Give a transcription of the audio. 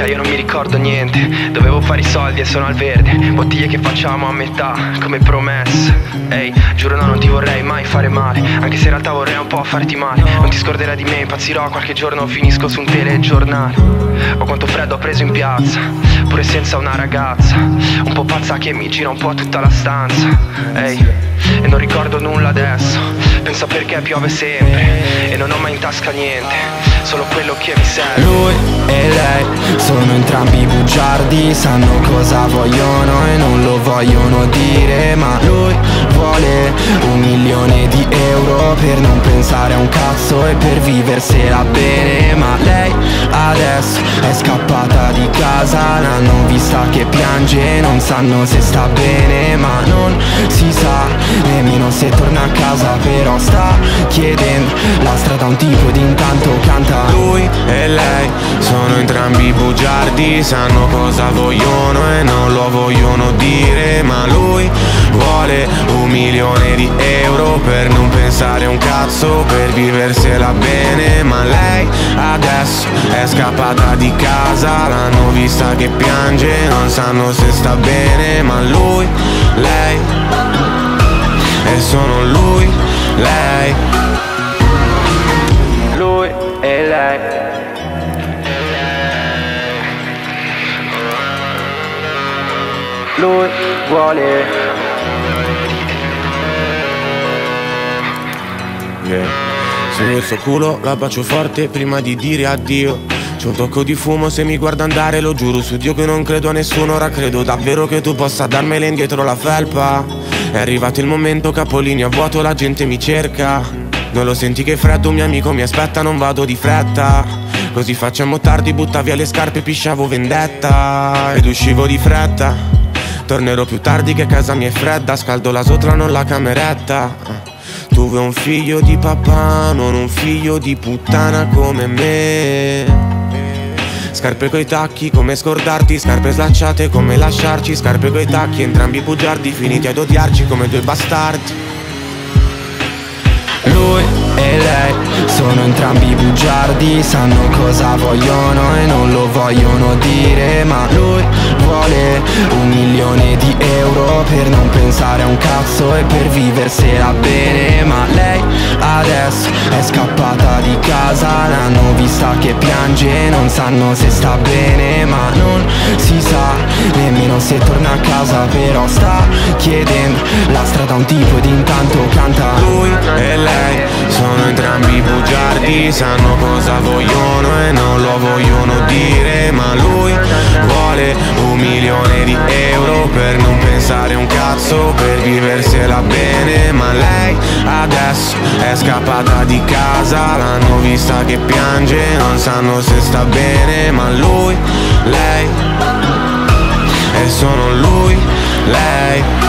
minchia, io non mi ricordo niente. Dovevo fare i soldi e sono al verde. Bottiglie che facciamo a metà, come promesse. Ehi, giuro no, non ti vorrei mai fare male, anche se in realtà vorrei un po' farti male. Non ti scorderai di me, impazzirò qualche giorno, finisco su un telegiornale. Oh, quanto freddo ho preso in piazza, pure senza una ragazza un po' pazza che mi gira un po' tutta la stanza. Ehi, e non ricordo nulla adesso, penso a perché piove sempre e non ho mai in tasca niente, solo quello che mi serve. Lui e lei sono entrambi bugiardi, sanno cosa vogliono e non lo vogliono dire. Ma lui vuole 1 milione di euro per non pensare a un cazzo e per viversela bene. Ma lei adesso è scappata di casa, l'hanno vista che piange, non sanno se sta bene. Ma non si sa nemmeno se torna a casa, però sta chiedendo la strada a un tipo ed intanto canta. Lui e lei sono entrambi bugiardi, sanno cosa vogliono e non lo vogliono dire. Ma lui vuole 1 milione di euro per non pensare a un cazzo, per viversela bene. Ma lei adesso è scappata di casa, l'hanno vista che piange, non sanno se sta bene. Ma lui, lei, e sono lui, lei. Lui e lei. Lui vuole. Su il suo culo la bacio forte prima di dire addio. C'è un tocco di fumo se mi guarda andare, lo giuro su Dio che non credo a nessuno. Ora credo davvero che tu possa darmela indietro la felpa. È arrivato il momento, capolini a vuoto, la gente mi cerca. Non lo senti che freddo, un mio amico mi aspetta, non vado di fretta. Così facciamo tardi, butta via le scarpe, pisciavo vendetta ed uscivo di fretta. Tornerò più tardi che casa mia è fredda, scaldo la sotra, non la cameretta. Tu vuoi un figlio di papà, non un figlio di puttana come me. Scarpe coi tacchi, come scordarti, scarpe slacciate, come lasciarci. Scarpe coi tacchi, entrambi bugiardi, finiti ad odiarci come 2 bastardi. Lui e lei sono entrambi bugiardi, sanno cosa vogliono e non lo vogliono dire. Ma lui vuole 1 milione di euro per non pensare a un cazzo e per viversela bene. Ma lei adesso è scappata di casa, l'hanno vista che piange, non sanno se sta bene. Ma non si sa nemmeno se torna a casa, però sta chiedendo la strada a un tipo ed intanto canta. Lui e lei sono entrambi bugiardi, sanno cosa vogliono e non lo vogliono dire. Ma lui vuole 1 milione di euro per non pensare a un cazzo, per viversela bene. Ma lei adesso è scappata di casa, l'hanno vista che piange, non sanno se sta bene. Ma lui, lei, e sono lui, lei.